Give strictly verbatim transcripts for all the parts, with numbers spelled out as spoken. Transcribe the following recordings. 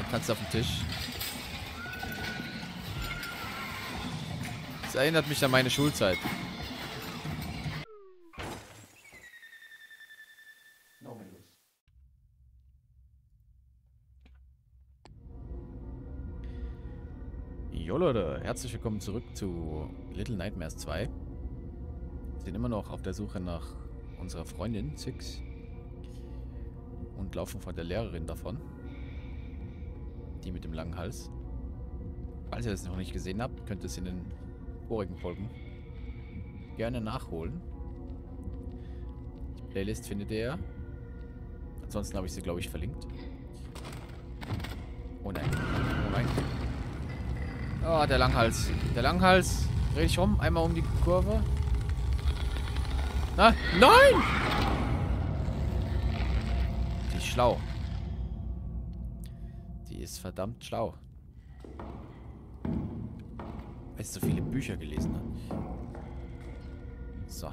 Tanzt auf dem Tisch. Das erinnert mich an meine Schulzeit. Jo Leute, herzlich willkommen zurück zu Little Nightmares zwei. Wir sind immer noch auf der Suche nach unserer Freundin Six und laufen vor der Lehrerin davon. Die mit dem langen Hals. Falls ihr das noch nicht gesehen habt, könnt ihr es in den vorigen Folgen gerne nachholen. Die Playlist findet ihr ja. Ansonsten habe ich sie, glaube ich, verlinkt. Oh nein. Oh nein. Oh, der Langhals. Der Langhals. Dreh dich rum. Einmal um die Kurve. Na, nein! Die ist schlau. Die ist verdammt schlau. Weil sie so viele Bücher gelesen hat. So.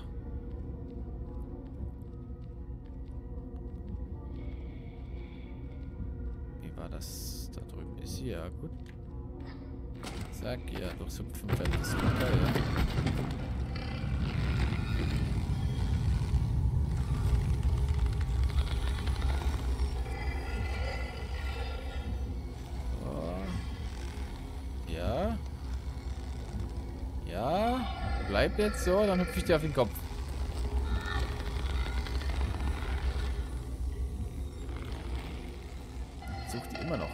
Wie war das? Da drüben ist sie. Ja, gut. Zack, ja, durchsupfen fällt das runter, ja. Ja. Ja. Bleib jetzt so, dann hüpfe ich dir auf den Kopf. Sucht die immer noch.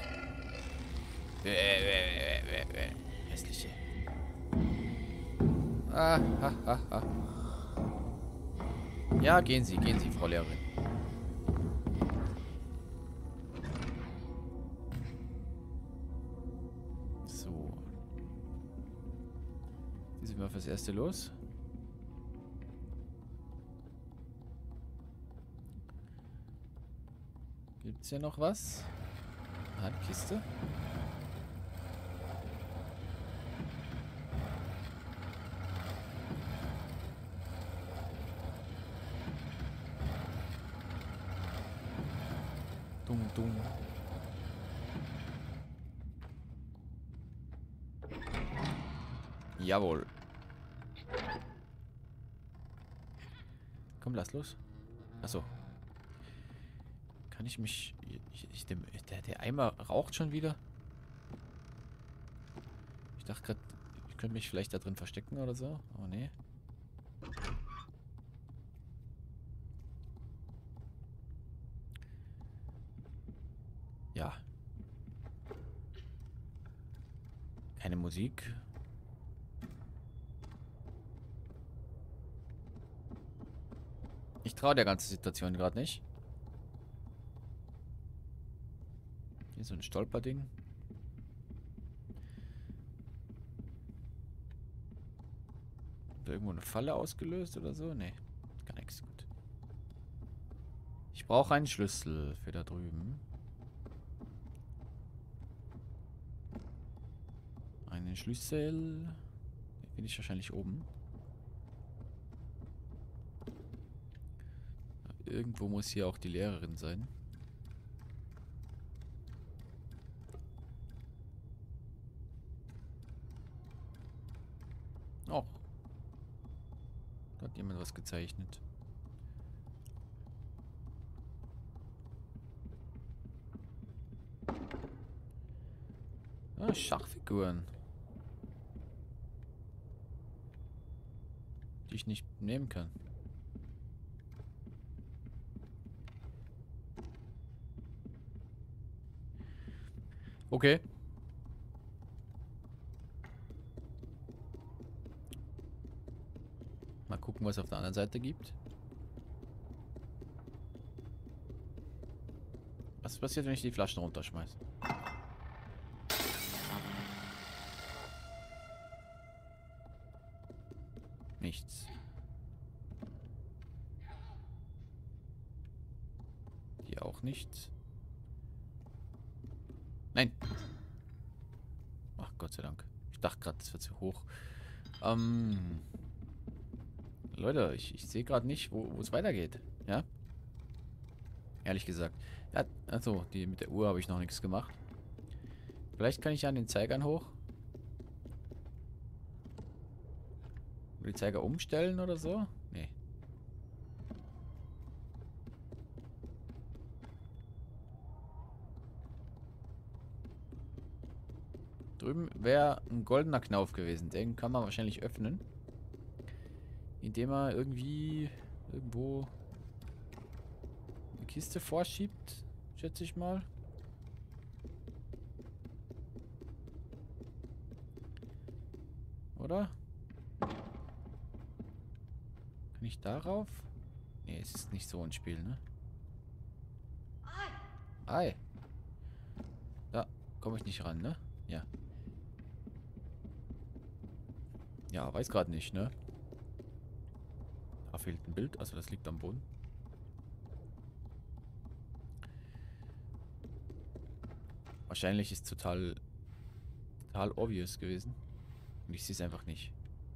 Hässliche. Ah, ha, ha, ha. Ja, gehen Sie, gehen Sie, Frau Lehrerin. So. Wie sind wir fürs Erste los? Gibt's hier noch was? Ah, die Kiste. Dumm, dumm. Jawohl. Komm, lass los. Achso. Kann ich mich... Ich, ich, der, der Eimer raucht schon wieder? Ich dachte gerade, ich könnte mich vielleicht da drin verstecken oder so. Aber nee. Ja. Keine Musik. Ich traue der ganzen Situation gerade nicht. Hier so ein Stolperding. Hat da irgendwo eine Falle ausgelöst oder so? Nee, gar nichts. Gut. Ich brauche einen Schlüssel für da drüben. Einen Schlüssel. Den finde ich wahrscheinlich oben. Irgendwo muss hier auch die Lehrerin sein. Oh. Da hat jemand was gezeichnet. Ah, Schachfiguren. Die ich nicht nehmen kann. Okay. Mal gucken, was es auf der anderen Seite gibt. Was passiert, wenn ich die Flaschen runterschmeiße? Nichts. Hier auch nichts. Nein. Ach, Gott sei Dank. Ich dachte gerade, das wird zu hoch. Ähm... Leute, ich, ich sehe gerade nicht, wo es weitergeht. Ja? Ehrlich gesagt. Ja, also, die mit der Uhr habe ich noch nichts gemacht. Vielleicht kann ich an den Zeigern hoch. Die Zeiger umstellen oder so? Nee. Drüben wäre ein goldener Knauf gewesen. Den kann man wahrscheinlich öffnen. Indem er irgendwie irgendwo eine Kiste vorschiebt, schätze ich mal. Oder? Kann ich darauf? Nee, es ist nicht so ein Spiel, ne? Ei. Da komme ich nicht ran, ne? Ja. Ja, weiß gerade nicht, ne? Da fehlt ein Bild, also das liegt am Boden. Wahrscheinlich ist total total obvious gewesen. Und ich sehe es einfach nicht.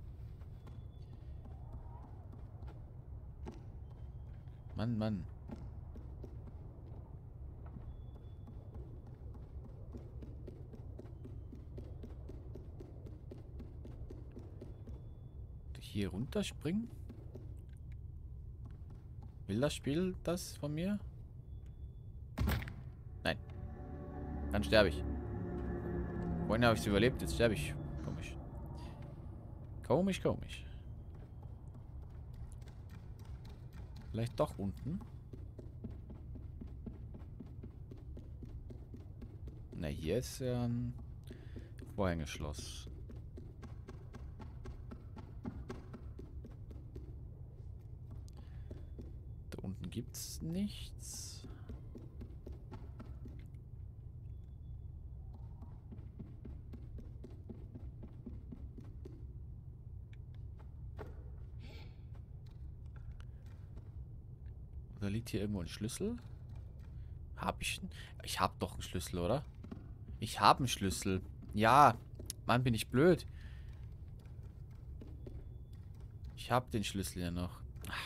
Mann, Mann. Hier runterspringen? Will das Spiel das von mir? Nein. Dann sterbe ich. Vorhin habe ich es überlebt, jetzt sterbe ich. Komisch. Komisch, komisch. Vielleicht doch unten. Na, hier ist ja ein Vorhängeschloss. Da unten gibt's nichts. Oder liegt hier irgendwo ein Schlüssel? Hab ich einen? Ich hab doch einen Schlüssel, oder? Ich habe einen Schlüssel. Ja. Mann, bin ich blöd. Ich habe den Schlüssel ja noch.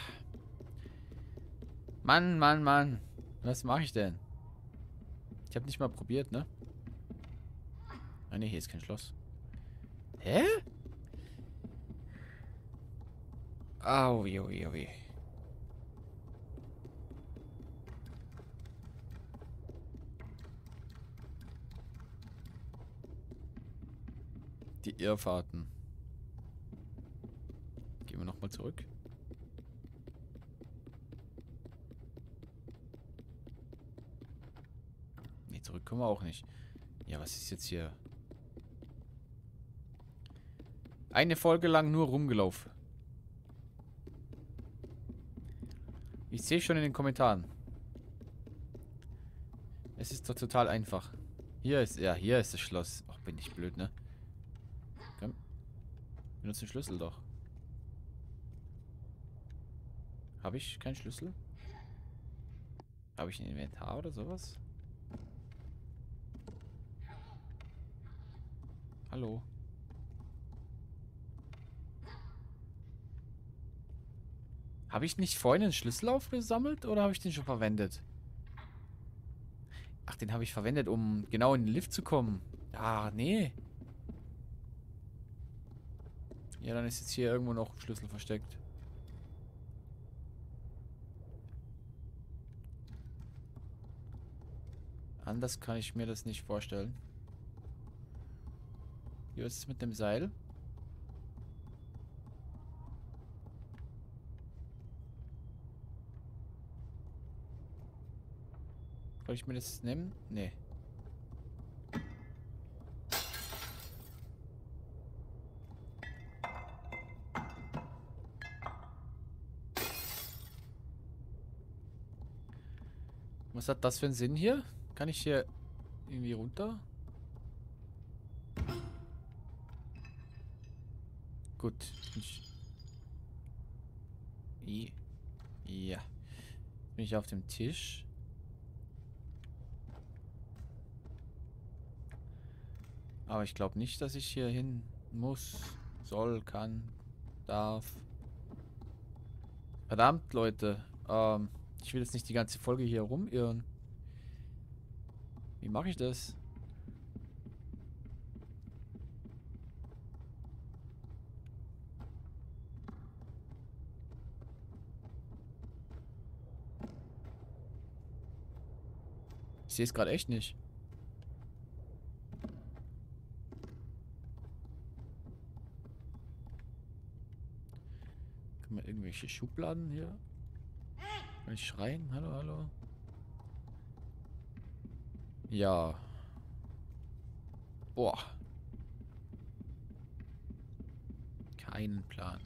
Mann, Mann, Mann. Was mache ich denn? Ich habe nicht mal probiert, ne? Ah, ne, hier ist kein Schloss. Hä? Au, jo, jo, jo. Die Irrfahrten. Gehen wir nochmal zurück. Nee, zurück können wir auch nicht. Ja, was ist jetzt hier? Eine Folge lang nur rumgelaufen. Ich sehe schon in den Kommentaren. Es ist doch total einfach. Hier ist, ja, hier ist das Schloss. Ach, bin ich blöd, ne? Komm. Benutze den Schlüssel doch. Habe ich keinen Schlüssel? Habe ich ein Inventar oder sowas? Hallo? Habe ich nicht vorhin einen Schlüssel aufgesammelt oder habe ich den schon verwendet? Ach, den habe ich verwendet, um genau in den Lift zu kommen. Ah, nee. Ja, dann ist jetzt hier irgendwo noch ein Schlüssel versteckt. Anders kann ich mir das nicht vorstellen. Hier ist es mit dem Seil. Soll ich mir das nehmen? Nee. Was hat das für einen Sinn hier? Kann ich hier irgendwie runter? Gut. Ich I ja. Bin ich auf dem Tisch. Aber ich glaube nicht, dass ich hier hin muss, soll, kann, darf. Verdammt, Leute. Ähm, ich will jetzt nicht die ganze Folge hier rumirren. Wie mache ich das? sehe es gerade echt nicht. Kann man irgendwelche Schubladen hier? Kann ich schreien? Hallo, hallo? Ja. Boah. Keinen Plan.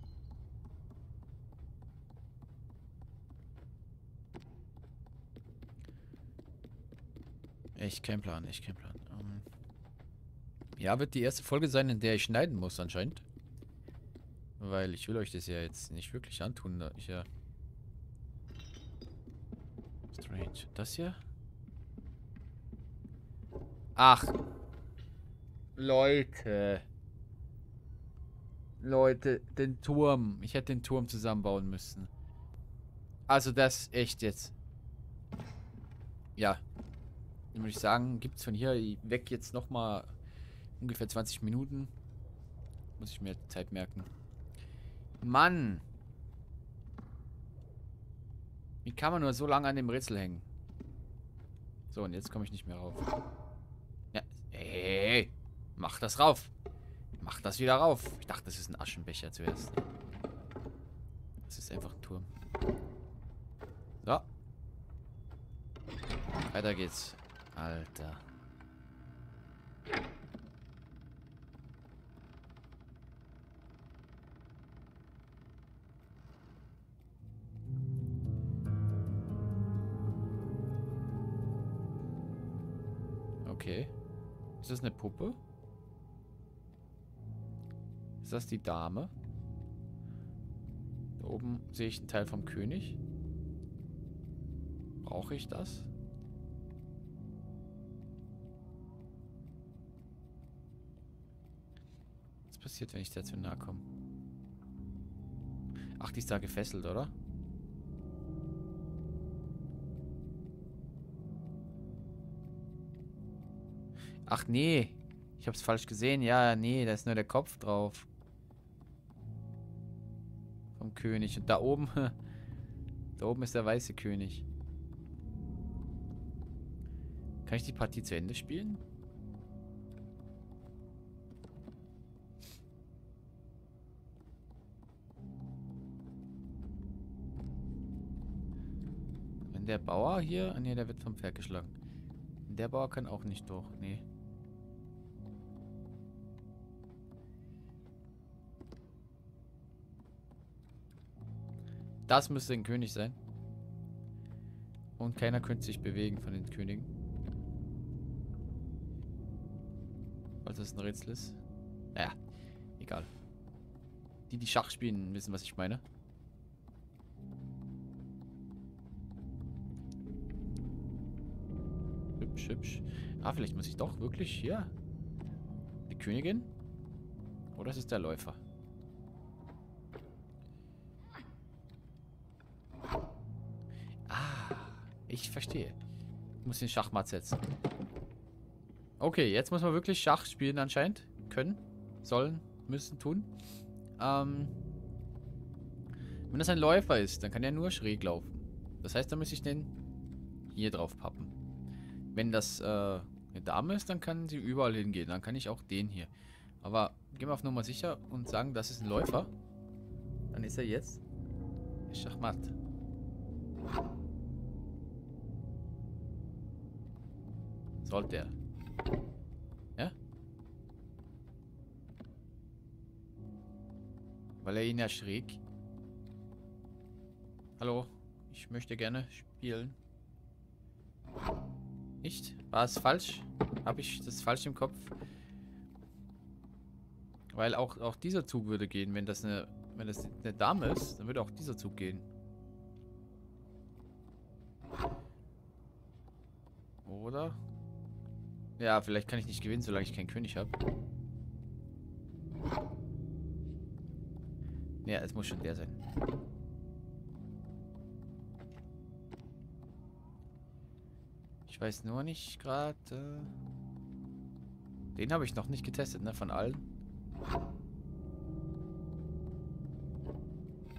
Echt kein Plan, echt kein Plan. Ähm ja, wird die erste Folge sein, in der ich schneiden muss anscheinend. Weil ich will euch das ja jetzt nicht wirklich antun, da ich ja... Strange. Das hier? Ach. Leute. Leute, den Turm. Ich hätte den Turm zusammenbauen müssen. Also das echt jetzt. Ja. Dann würde ich sagen, gibt es von hier weg jetzt nochmal ungefähr zwanzig Minuten. Muss ich mir Zeit merken. Mann. Wie kann man nur so lange an dem Rätsel hängen? So, und jetzt komme ich nicht mehr rauf. Ja. Hey, mach das rauf. Mach das wieder rauf. Ich dachte, das ist ein Aschenbecher zuerst. Das ist einfach ein Turm. So. Weiter geht's. Alter. Okay. Ist das eine Puppe? Ist das die Dame? Da oben sehe ich einen Teil vom König. Brauche ich das? Was passiert, wenn ich der zu nahe komme? Ach, die ist da gefesselt, oder? Ach nee, ich hab's falsch gesehen. Ja, nee, da ist nur der Kopf drauf. Vom König. Und da oben, da oben ist der weiße König. Kann ich die Partie zu Ende spielen? Wenn der Bauer hier... Ah nee, der wird vom Pferd geschlagen. Der Bauer kann auch nicht durch. Nee. Das müsste ein König sein. Und keiner könnte sich bewegen von den Königen. Weil das ein Rätsel ist. Naja, egal. Die, die Schach spielen, wissen, was ich meine. Hübsch, hübsch. Ah, vielleicht muss ich doch wirklich hier... Die Königin? Oder ist es der Läufer? Ich verstehe. Ich muss den Schachmatt setzen. Okay, jetzt muss man wirklich Schach spielen anscheinend. Können, sollen, müssen, tun. Ähm, wenn das ein Läufer ist, dann kann er nur schräg laufen. Das heißt, dann muss ich den hier drauf pappen. Wenn das äh, eine Dame ist, dann kann sie überall hingehen. Dann kann ich auch den hier. Aber gehen wir auf Nummer sicher und sagen, das ist ein Läufer. Dann ist er jetzt Schachmatt. Sollte er. Ja? Weil er ihn ja schräg. Hallo, ich möchte gerne spielen. Nicht? War es falsch? Habe ich das falsch im Kopf? Weil auch, auch dieser Zug würde gehen, wenn das eine, wenn das eine Dame ist, dann würde auch dieser Zug gehen. Oder? Ja, vielleicht kann ich nicht gewinnen, solange ich keinen König habe. Ja, es muss schon der sein. Ich weiß nur nicht gerade... Äh Den habe ich noch nicht getestet, ne? Von allen.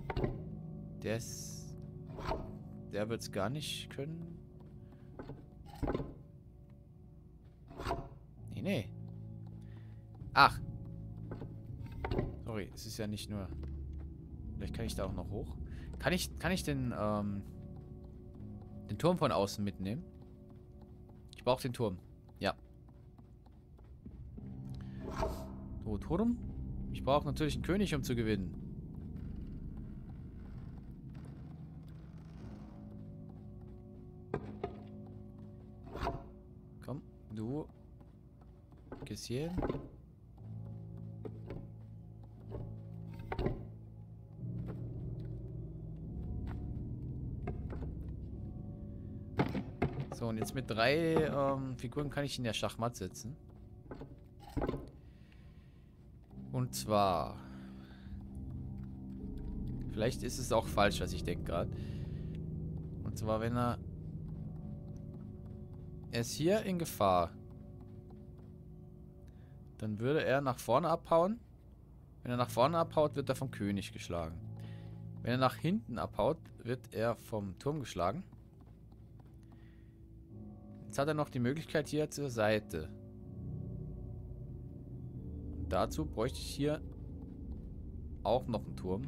Der ist... Der wird es gar nicht können. Nee, nee. Ach. Sorry, es ist ja nicht nur... Vielleicht kann ich da auch noch hoch. Kann ich, kann ich den, ähm, den Turm von außen mitnehmen? Ich brauche den Turm. Ja. So, Turm. Ich brauche natürlich einen König, um zu gewinnen. Komm, du. Gehst hier hin. So, und jetzt mit drei ähm, Figuren kann ich in der Schachmatt setzen. Und zwar... Vielleicht ist es auch falsch, was ich denke gerade. Und zwar, wenn er... Er ist hier in Gefahr. Dann würde er nach vorne abhauen. Wenn er nach vorne abhaut, wird er vom König geschlagen. Wenn er nach hinten abhaut, wird er vom Turm geschlagen. Jetzt hat er noch die Möglichkeit hier zur Seite. Und dazu bräuchte ich hier auch noch einen Turm.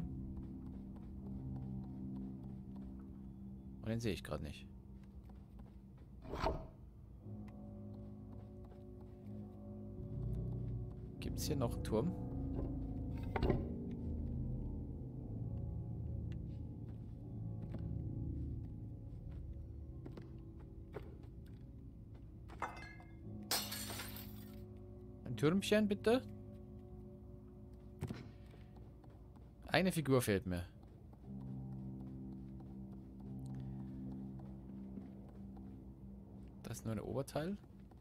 Und den sehe ich gerade nicht. Gibt es hier noch einen Turm? Ein Türmchen, bitte. Eine Figur fehlt mir. Das ist nur ein Oberteil.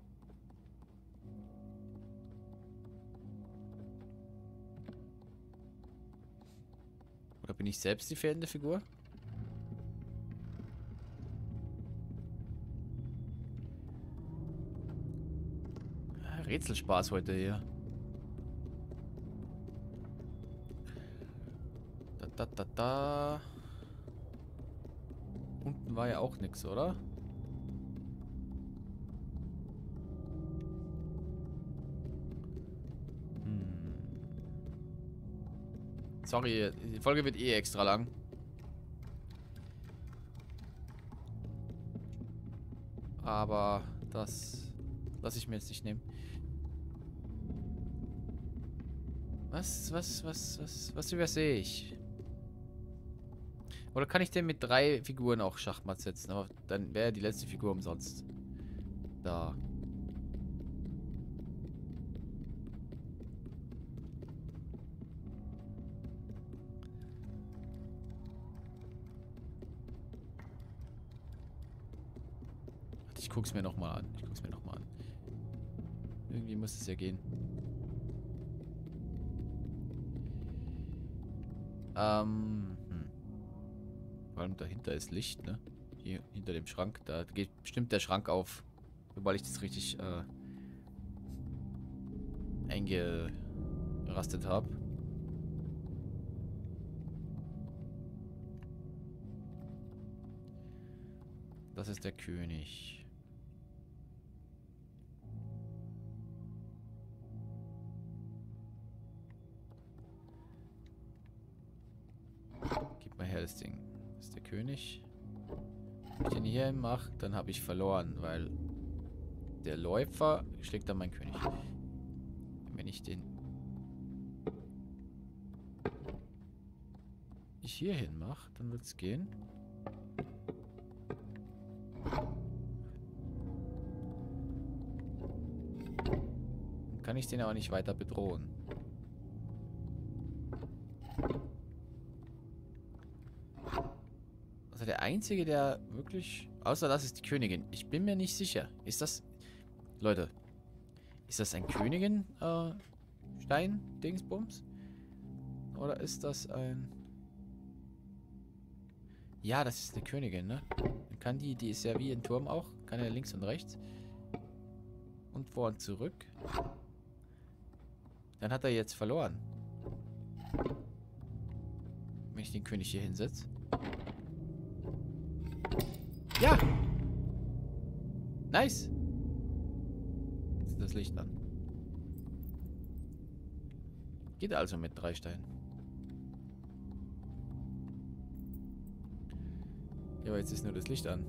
Oder bin ich selbst die fehlende Figur? Rätselspaß heute hier. Da, da, da, da. Unten war ja auch nichts, oder? Hm. Sorry, die Folge wird eh extra lang. Aber das lasse ich mir jetzt nicht nehmen. Was, was, was, was, was übersehe ich? Oder kann ich denn mit drei Figuren auch Schachmatt setzen? Aber dann wäre die letzte Figur umsonst. Da. Ich guck's mir nochmal an. Ich guck's mir nochmal an. Irgendwie muss es ja gehen. Ähm, hm. Vor allem dahinter ist Licht, ne? Hier hinter dem Schrank. Da geht bestimmt der Schrank auf. Sobald ich das richtig äh, eingerastet habe. Das ist der König. Gib mal her das Ding. Das ist der König. Wenn ich den hier mache, dann habe ich verloren, weil der Läufer schlägt dann meinen König. Wenn ich den ich hier hin mache, dann wird es gehen. Dann kann ich den aber nicht weiter bedrohen. Also der Einzige, der wirklich... Außer das ist die Königin. Ich bin mir nicht sicher. Ist das... Leute. Ist das ein Königin-Stein-Dingsbums? Oder ist das ein... Ja, das ist eine Königin, ne? Dann kann die... Die ist ja wie ein Turm auch. Kann ja links und rechts. Und vor und zurück. Dann hat er jetzt verloren. Wenn ich den König hier hinsetze. Ja! Nice. Jetzt ist das Licht an. Geht also mit drei Steinen. Ja, aber jetzt ist nur das Licht an.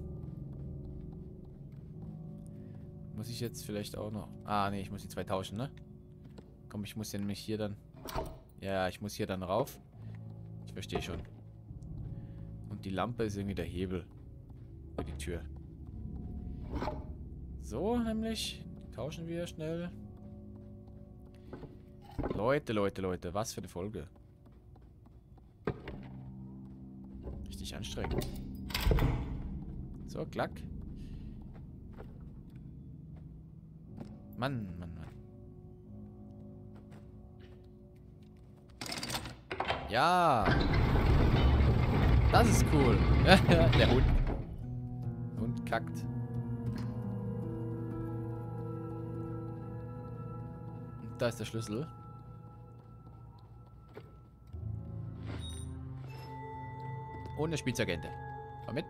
Muss ich jetzt vielleicht auch noch... Ah, nee, ich muss die zwei tauschen, ne? Komm, ich muss ja nämlich hier dann... Ja, ich muss hier dann rauf. Ich verstehe schon. Und die Lampe ist irgendwie der Hebel für die Tür. So, nämlich. Die tauschen wir schnell. Leute, Leute, Leute. Was für eine Folge. Richtig anstrengend. So, klack. Mann, Mann, Mann. Ja. Das ist cool. Der Hund. Der Hund kackt. Und da ist der Schlüssel. Und eine Spielzeugente. Komm mit.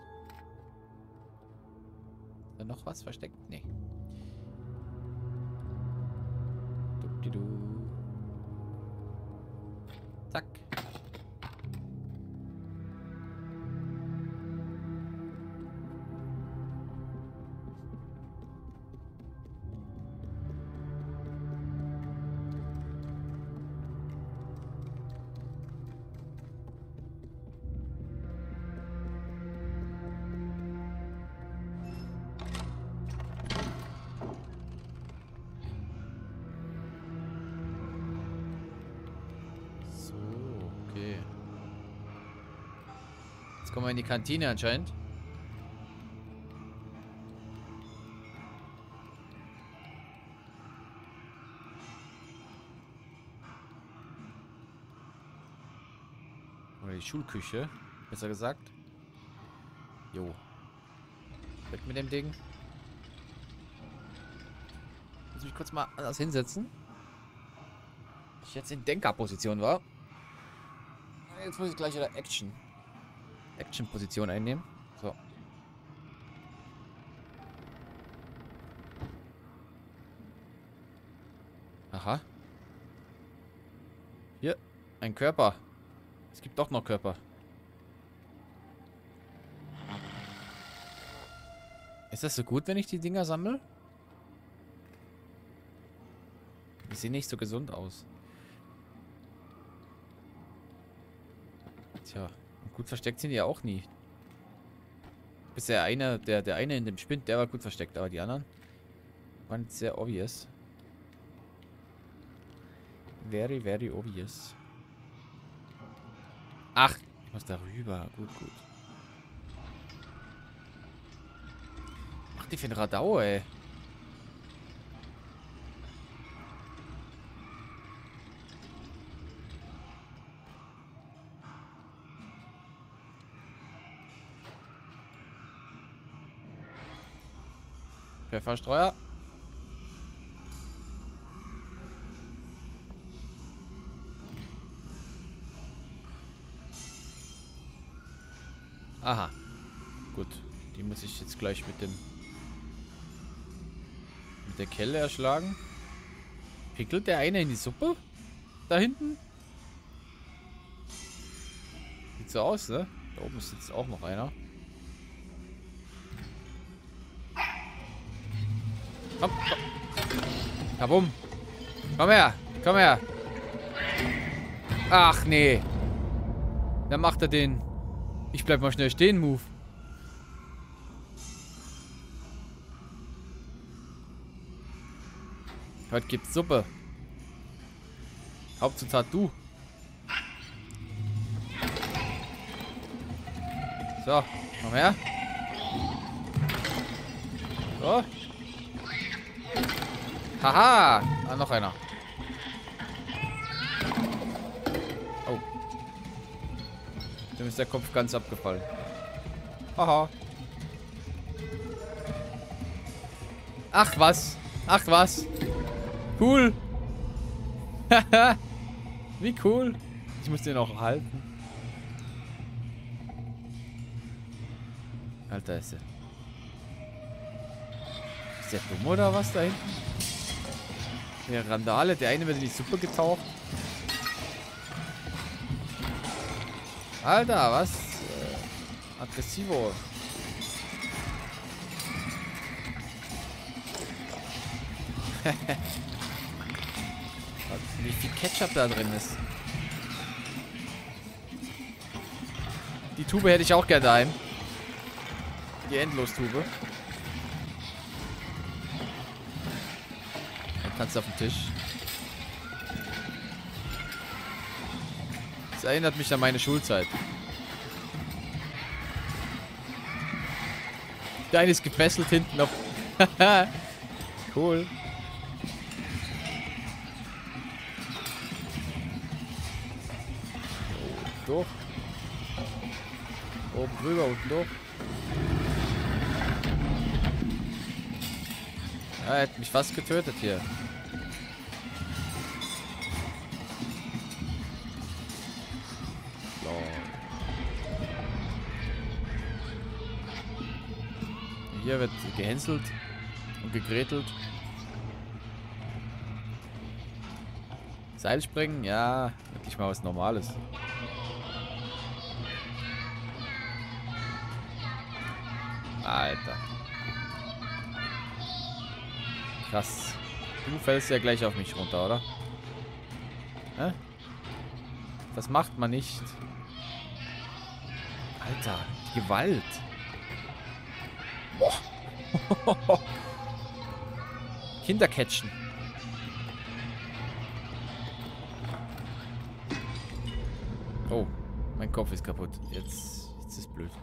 Ist da noch was versteckt? Nee. Du. Zack. Kommen wir in die Kantine anscheinend. Oder die Schulküche, besser gesagt. Jo. Weg mit dem Ding. Muss mich kurz mal anders hinsetzen. Ich jetzt in Denkerposition war. Jetzt muss ich gleich wieder Action. Action-Position einnehmen. So. Aha. Hier. Ein Körper. Es gibt doch noch Körper. Ist das so gut, wenn ich die Dinger sammle? Die sehen nicht so gesund aus. Tja. Gut versteckt sind die ja auch nie. Bis der eine, der, der eine in dem Spind, der war gut versteckt, aber die anderen waren sehr obvious. Very, very obvious. Ach, ich muss da rüber. Gut, gut. Ach, die für ein Radau, ey. Pfefferstreuer. Aha. Gut. Die muss ich jetzt gleich mit dem mit der Kelle erschlagen. Pickelt der eine in die Suppe? Da hinten? Sieht so aus, ne? Da oben ist jetzt auch noch einer. Komm, komm. Kabum. Komm her. Komm her. Ach, nee. Dann macht er den Ich bleib mal schnell stehen, Move. Heute gibt's Suppe. Hauptzutat du. So, komm her. So. Haha! Ah, noch einer. Oh. Dem ist der Kopf ganz abgefallen. Haha. Ach was. Ach was. Cool. Haha. Wie cool. Ich muss den auch halten. Alter ist er. Ist der dumm oder was da hinten? Der Randale, der eine wird in die Suppe getaucht. Alter, was? Äh, aggressivo. Wie viel Ketchup da drin ist. Die Tube hätte ich auch gerne daheim. Die Endlostube. Dann kannst du auf den Tisch. Das erinnert mich an meine Schulzeit. Der eine ist gefesselt hinten auf. Cool. Durch. Oben drüber, unten durch. Ja, er hat mich fast getötet hier. So. Hier wird gehänselt und gegrätelt. Seilspringen, ja, wirklich mal was Normales. Alter. Krass. Du fällst ja gleich auf mich runter, oder? Hä? Das macht man nicht. Alter, Gewalt. Boah. Kinder catchen. Oh, mein Kopf ist kaputt. Jetzt, jetzt ist blöd.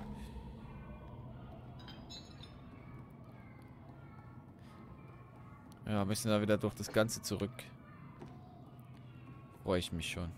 Ja, müssen da wieder durch das Ganze zurück. Freue ich mich schon.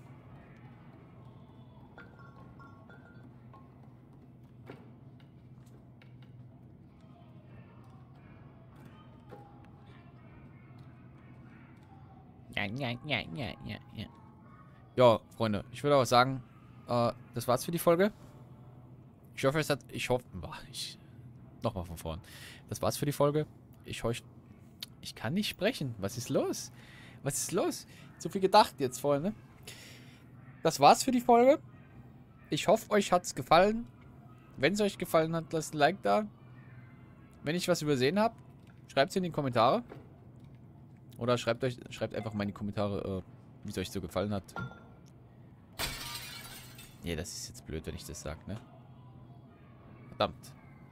Ja, ja, ja, ja, ja, ja. Ja, Freunde, ich würde auch sagen, äh, das war's für die Folge. Ich hoffe, es hat. Ich hoffe. Ich, Nochmal von vorn. Das war's für die Folge. Ich hoffe. Ich kann nicht sprechen. Was ist los? Was ist los? Zu viel gedacht jetzt, Freunde. Das war's für die Folge. Ich hoffe, euch hat's gefallen. Wenn es euch gefallen hat, lasst ein Like da. Wenn ich was übersehen habe, schreibt es in die Kommentare. Oder schreibt euch, schreibt einfach mal in die Kommentare, äh, wie es euch so gefallen hat. Nee, das ist jetzt blöd, wenn ich das sage, ne? Verdammt.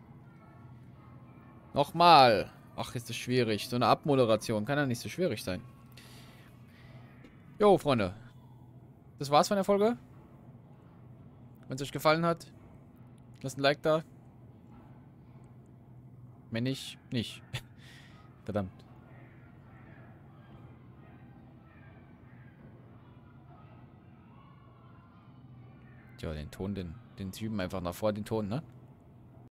Nochmal. Ach, ist das schwierig. So eine Abmoderation kann ja nicht so schwierig sein. Jo, Freunde. Das war's von der Folge. Wenn es euch gefallen hat, lasst ein Like da. Wenn nicht, nicht. Verdammt. Tja, den Ton, den, den Typen einfach nach vor, den Ton, ne?